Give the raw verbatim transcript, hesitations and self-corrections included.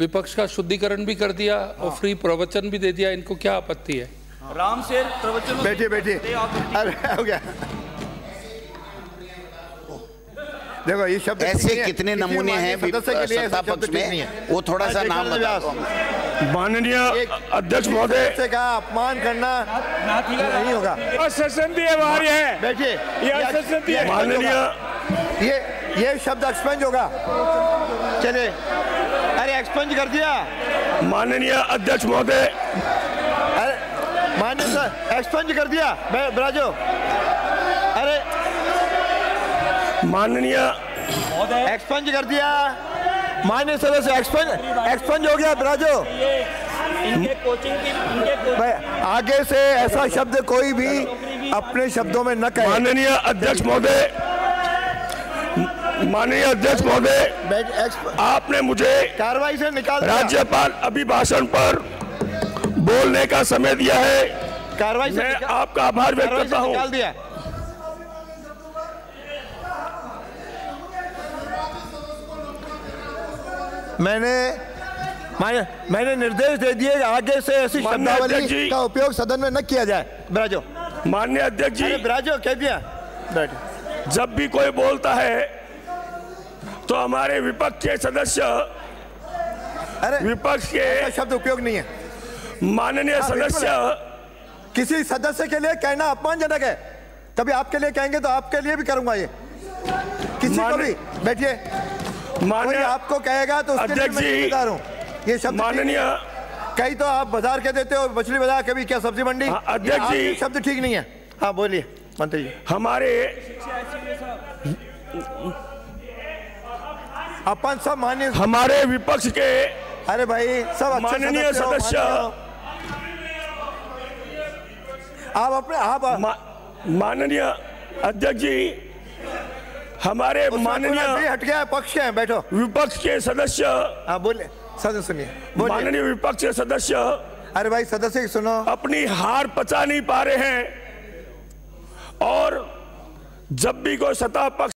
विपक्ष का शुद्धिकरण भी कर दिया और फ्री प्रवचन भी दे दिया, इनको क्या आपत्ति है? राम से प्रवचन। बैठिए बैठिए। अरे हो गया। देखो ये शब्द ऐसे कितने नमूने हैं सत्ता पक्ष में, वो थोड़ा सा नाम बताओ। माननीय अध्यक्ष महोदय से का अपमान करना नहीं होगा। है बैठिए। ये माननीय ये ये शब्द एक्सपेंज होगा। चलिए, अरे एक्सपेंज कर दिया माननीय अध्यक्ष महोदय। अरे माननीय सर एक्सपेंज कर दिया ब्राजो। अरे माननीय एक्सपेंज कर दिया माननीय सदस्य। एक्सपेंज एक्सपेंज हो गया ब्राजो। इनके कोचिंग की इनके आगे से ऐसा शब्द कोई भी अपने शब्दों में न कहे। माननीय अध्यक्ष महोदय, माननीय अध्यक्ष महोदय, आपने मुझे कार्रवाई से निकाल राज्यपाल अभिभाषण पर बोलने का समय दिया है। कार्रवाई से मैं आपका आभार व्यक्त करता हूं। निकाल दिया। मैंने मैंने मैंने निर्देश दे दिए आगे से ऐसी शब्दावली का उपयोग सदन में न किया जाए। ब्राजो। माननीय अध्यक्ष जी, ब्राजो कह दिया। जब भी कोई बोलता है तो हमारे विपक्ष के सदस्य, अरे विपक्ष के शब्द उपयोग नहीं है। माननीय सदस्य, किसी सदस्य के लिए कहना अपमानजनक है। कभी आपके लिए कहेंगे तो आपके लिए भी करूंगा ये, किसी को भी। बैठिए। माननीय आपको कहेगा तो उसके लिए मैं जिम्मेदार हूं। ये शब्द माननीय, कहीं तो आप बाजार के देते हो, मछली बाजार, कभी क्या सब्जी मंडी। अध्यक्ष जी, शब्द ठीक नहीं है। हाँ बोलिए मंत्री जी। हमारे अपन सब माननीय हमारे विपक्ष के, अरे भाई सब माननीय सदस्य, आप अपने आप माननीय अध्यक्ष जी, हमारे माननीय हट गया पक्ष के हैं। बैठो। विपक्ष के सदस्य। हाँ बोले सदस्य सुनिए। माननीय विपक्ष के सदस्य, अरे भाई सदस्य सुनो, अपनी हार पचा नहीं पा रहे हैं और जब भी कोई सत्ता पक्ष